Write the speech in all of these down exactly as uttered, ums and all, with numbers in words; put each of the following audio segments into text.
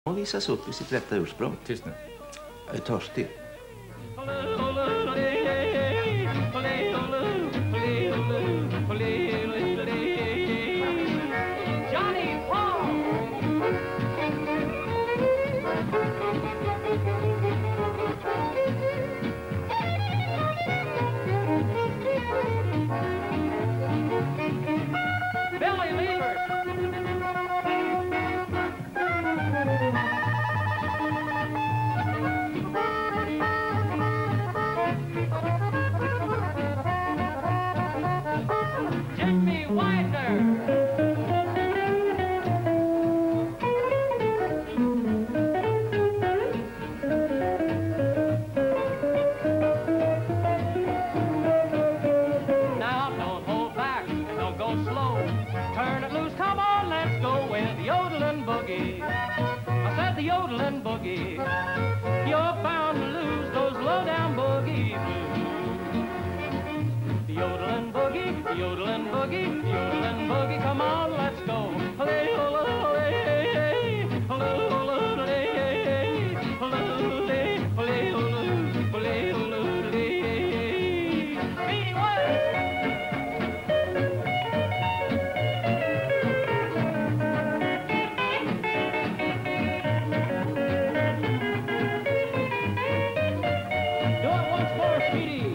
Och visas upp i sitt rätta ursprung. Tyst nu. Jag är törstig. Yodeling boogie, yodeling boogie, come on, let's go. Hey, ho, ho, hey, hey, ho, ho, ho, hey, hey, ho, ho, hey, ho, hey, ho, ho, hey, ho, hey. Speedy Do it once more, Speedy.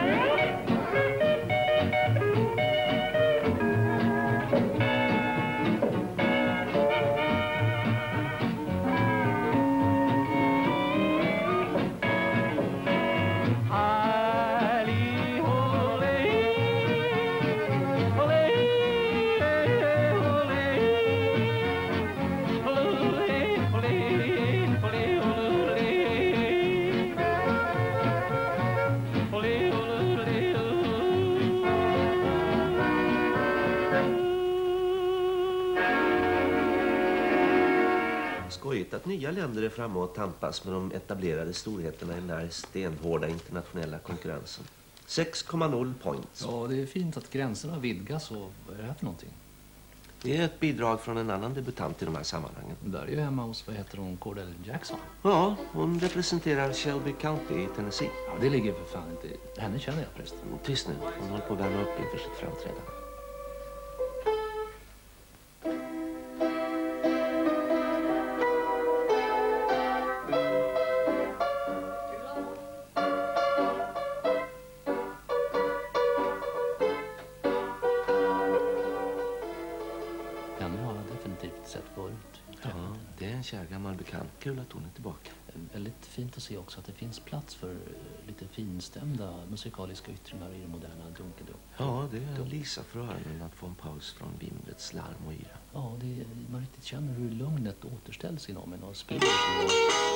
Skojigt att nya länder är framme och tampas med de etablerade storheterna i den här stenhårda internationella konkurrensen. sex komma noll points. Ja, det är fint att gränserna vidgas, och vad är det här för någonting? Det är ett bidrag från en annan debutant i de här sammanhangen. Där är ju hemma hos, vad heter hon, Cordell Jackson. Ja, hon representerar Shelby County i Tennessee. Ja, det ligger för fan inte. Henne känner jag förresten. Tyst nu, hon håller på att värma upp inför sitt framträdande. Ja, det är en kär gammal bekant. Kul att hon är tillbaka. Väldigt fint att se också att det finns plats för lite finstämda musikaliska yttringar i det moderna dunkeldunk. Ja, det är Lisa för öronen att få en paus från vimlets larm och yra. Ja, det är, man riktigt känner hur lugnet återställs inom en och sprider sig.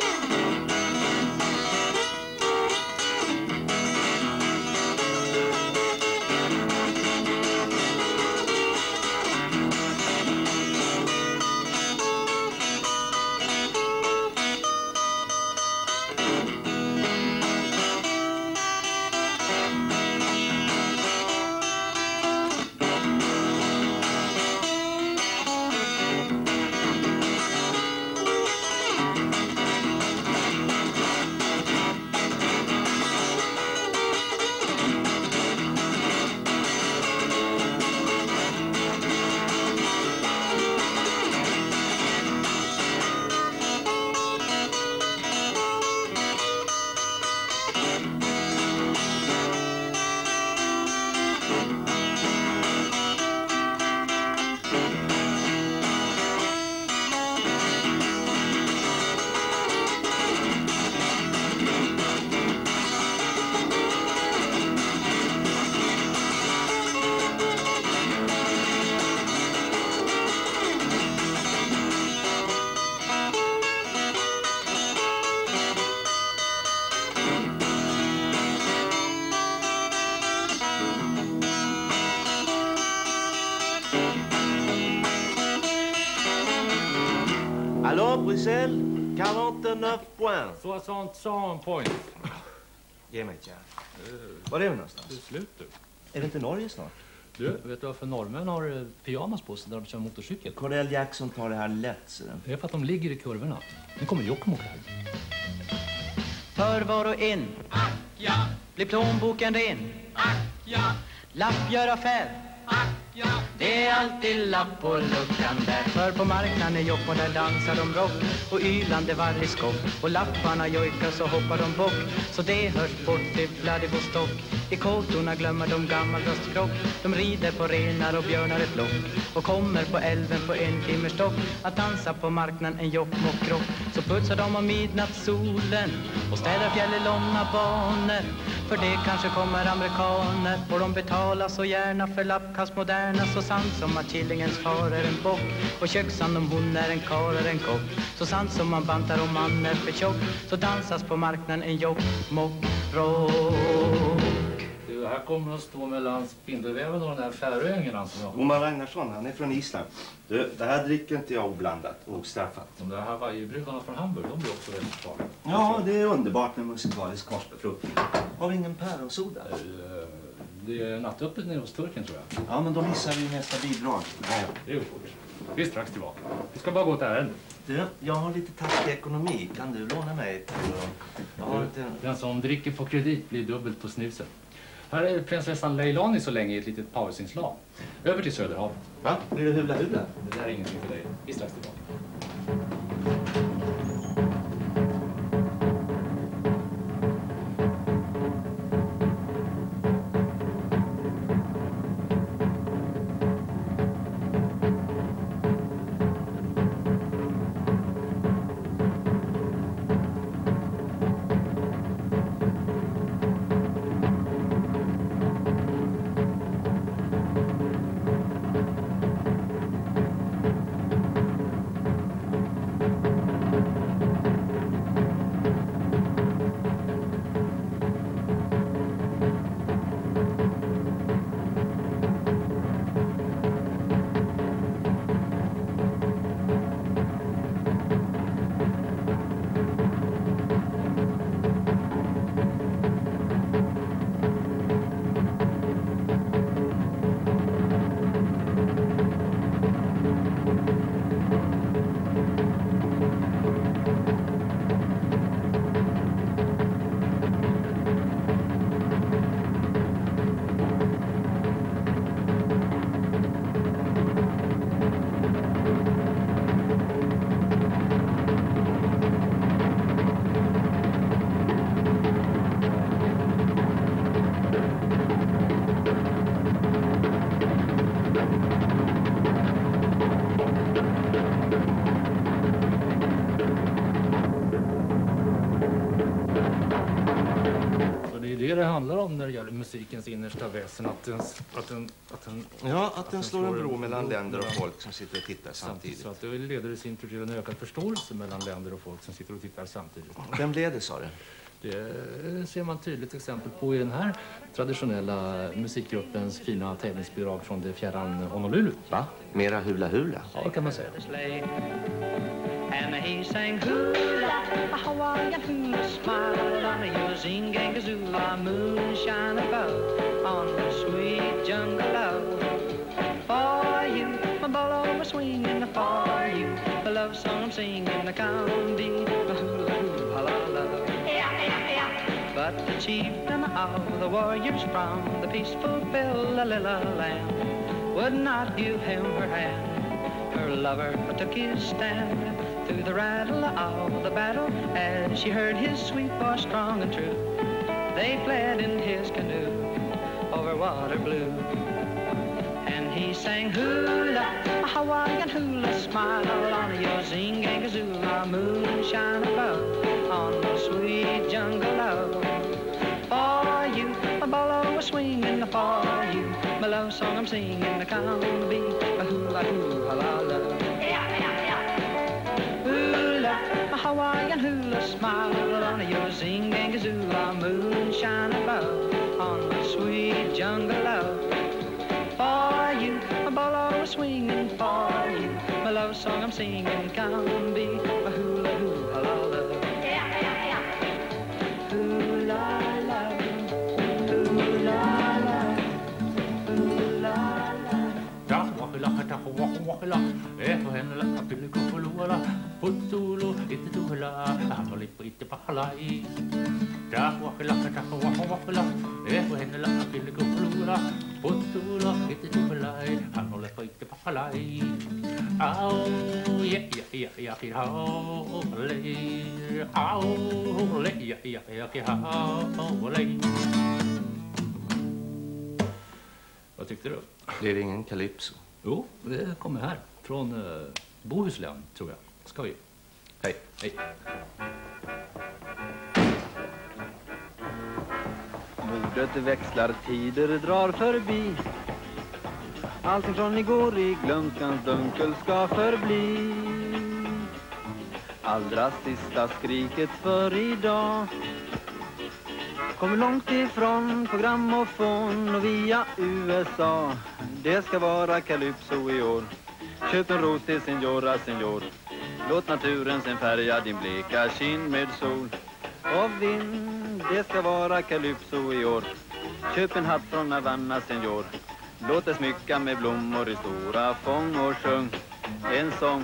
Allô, Bruxelles? quarante-neuf points. soixante points. Ge mig ett järn. Var är vi någonstans? Det är slut du. Är det inte Norge snart? Du, vet du varför norrmän har pyjamas på sig när de kör motorcykel? Cornel Jackson tar det här lätt, så den. Det är för att de ligger i kurvorna. Nu kommer Jokkmokk här. För var och en, Ack ja, blir plånboken ren. ack ja, Lapp gör affär, ack ja. det är alltid lapp på luckan där. För på marknaden i Jokkmokk där dansar de rock och ylande varje skock. Och lapparna jojkar så hoppar de bock, så det hörs bort i Vladivostok. I kåtorna glömmer de gammal röstkrock. De rider på renar och björnar ett lock och kommer på älven på en timmerstock att dansa på marknaden en Jokkmokk-krock. Så putsar de om midnattssolen och städar fjäll i långa banor. För det kanske kommer amerikaner och de betalar så gärna för lappkast moderna. Så sant som att killingens far är en bock och köksan om hon är en kar är en kock. Så sant som man bantar om man är för tjock, så dansas på marknaden en Jokkmokk-rock. Du, här kommer att stå mellan spindelväven och den här färöängen som jag har. Oman Ragnarsson, han är från Island. Du, det här dricker inte jag oblandat och ostraffat. De där Hawaii-brudarna från Hamburg, de blir också väldigt farliga. Ja, det är underbart med musikalisk korsbefruktning. Har vi ingen päronsoda? Eh, Det är nattöppet nere hos turken, tror jag. Ja, men då missar vi nästa bidrag. Ja, det är ju fort. Vi är strax tillbaka. Vi ska bara gå till ärende. Du, jag har lite taskig ekonomi. Kan du låna mig? Jag har inte... Den som dricker på kredit blir dubbelt på snusen. Här är prinsessan Leilani så länge i ett litet pausinslag. Över till Söderhavet. Va? Blir det hula hula? Det där är ingenting för dig. Vi är strax tillbaka. Det handlar om när det gäller musikens innersta väsen, att den, att den, att den, Ja, att, att den slår en bro en mellan bro länder och mellan- folk som sitter och tittar samtidigt. Så att det leder i sin tur till en ökad förståelse mellan länder och folk som sitter och tittar samtidigt. Vem leder, sa du? Det ser man tydligt exempel på i den här traditionella musikgruppens fina tävlingsbidrag från det fjärran Honolulu. Va? Mera hula hula? Ja, det kan man säga. And he sang hula, a Hawaiian hula smile on a Yozingangazoula moonshine above on the sweet jungle love. For you, my bolo was swinging for you, the love song I'm singing, the county, the hula hula la la. But the chieftain of the warriors from the peaceful Billa land would not give him her hand. Her lover took his stand through the rattle of the battle as she heard his sweet voice strong and true. They fled in his canoe over water blue. And he sang hula, a Hawaiian hula smile on a Yozingangazoula moonshine above on the sweet jungle love. For you, my bolo was swinging for you, my love song I'm singing, the count be a hula hula la la. Hula, a Hawaiian hula smile on a Yozingangazoula moonshine above on the sweet jungle love. For you, my bolo was swinging for you, my love song I'm singing, can be a hula hula la la. Hula la, hula la, hula. Halli-pitti-pahalai. Dah-wah-la-ka-dah-wah-wah-la. Eh-wah-la-ka-billi-go-pulula. Puttula-pitti-tupalai. Halli-pitti-pahalai. Au, ja-ja-ja-ja-ki-hau-lei. Au, le-ja-ja-ja-ki-hau-lei. Vad tyckte du? Det är ingen calypso. Jo, det kommer här. Från uh, Bohuslän, tror jag. Ska vi? Hej. Hej. Modet växlar, tider drar förbi. Allting från igår i glömskans dunkel ska förbli. Allra sista skriket för idag kommer långt ifrån på grammofon och via U S A. Det ska vara calypso i år. Köp en ros till signora, signor. Låt naturen sen färga din bleka kind med sol och vind. Det ska vara calypso i år. Köp en hatt från Havana, signor. Låt det smycka med blommor i stora fång och sjung en sång.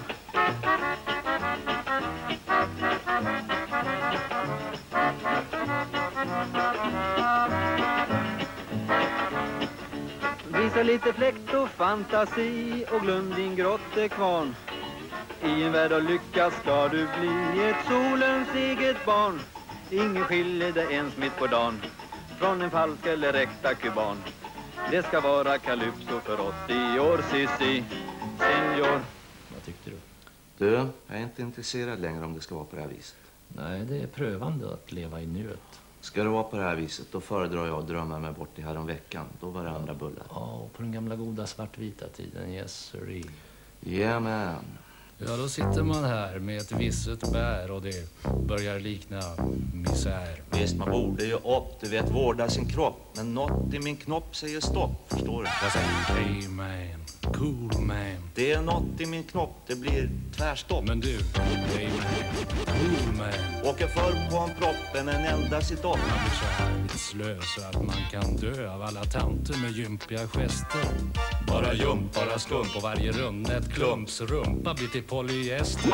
Visa lite fläkt och fantasi och glöm din grottekvarn. I en värld av lycka ska du bli ett solens eget barn. Ingen skiljer dig ens mitt på dagen från en falsk eller äkta kuban. Det ska vara calypso för oss i år, Sissi, senior. Vad tyckte du? Du, jag är inte intresserad längre om det ska vara på det här viset. Nej, det är prövande att leva i nuet. Ska det vara på det här viset, då föredrar jag att drömma mig bort i här om veckan. Då var det andra bullar. Ja, och på den gamla goda svartvita tiden, yes sir. Yeah, man. Ja, då sitter man här med ett visset bär och det börjar likna misär. Visst, man borde ju upp, du vet, vårda sin kropp. Men något i min knopp säger stopp, förstår du? Jag säger, hey man, cool man. Det är något i min knopp, det blir tvärstopp. Men du, hey man, cool man. Åker förr på en propp än en enda sitt upp. Man blir så härligt slö så att man kan dö av alla tanter med gympiga gester. Bara jump, bara skump och varje runnet klumps rumpa blir till polyester.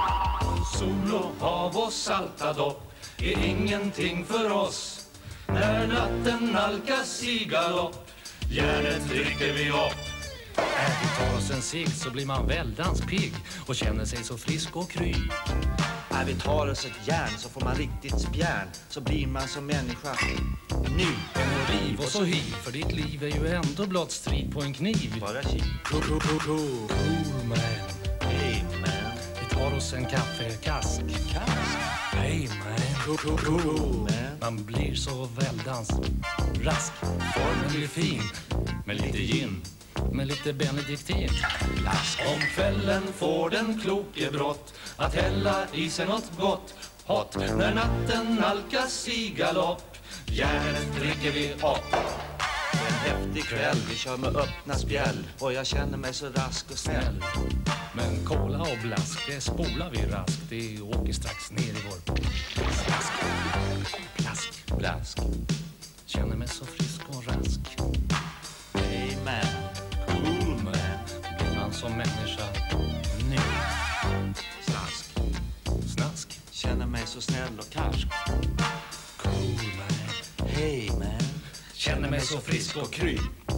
Sol och hav och salta dopp är ingenting för oss. När natten nalkas i galopp, järnet dricker vi upp. När vi tar oss en cigg så blir man väldans pigg och känner sig så frisk och kry. När vi tar oss ett järn så får man riktigt spjärn. Så blir man som människa ny. En riv och så hiv, för ditt liv är ju ändå blott strid på en kniv. Bara kik. Cool, cool, cool, cool, cool man. Hey man. Vi tar oss en kaffekask. Kask. Hey man, cool, cool, cool, cool. Man. Man blir så väldans rask. Formen blir fin med lite gin, med lite benediktin. Om kvällen får den kloke brott att hälla i sig något gott hot. När natten nalkas i galopp, järnet dricker vi upp. En häftig kväll, vi kör med öppna spjäll. Och jag känner mig så rask och snäll. Men kola och blask, det spolar vi raskt. Det åker strax ner i vår slask. Plask, Blask. känner mig så frisk och rask. Hey man. Cool man, blir man som människa nu. Slask. Snask, Känner mig så snäll och karsk. cool man, Hey man. känner mig så frisk och kry.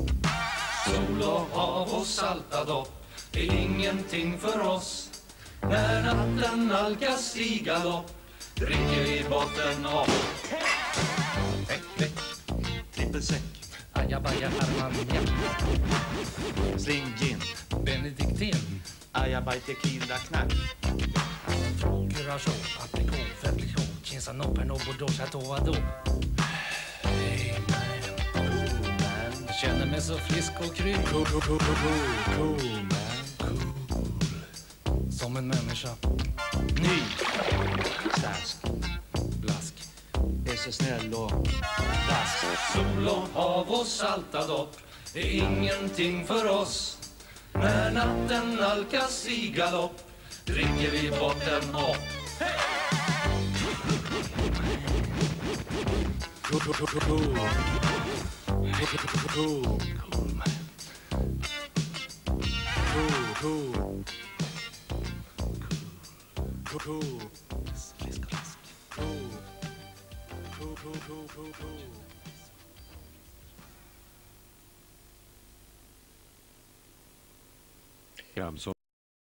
Sol och hav och salta dopp är ingenting för oss. När natten nalkas i galopp dricker vi botten upp. Väck, väck, Trippelsäck. ajabaja, armanja, Sling gin. benediktin, Ajabaj tequila knack. curacao, aprikot, fertlikot, chinsa, no, perno, bordeaux, chateau, ado. Hey man, Cool man. känner mig så frisk och kry. Cool, cool, cool, cool, cool, cool man, cool. Som en människa, ny, Slask. blask. Är så snäll och rask. Sol och hav och salta dopp är ingenting för oss. När natten nalkas i galopp dricker vi botten upp. Cool, cool, cool, cool, cool. Cool, cool, cool, cool. Cool, man. Cool, cool. Cool, cool. Frisk och Jamson.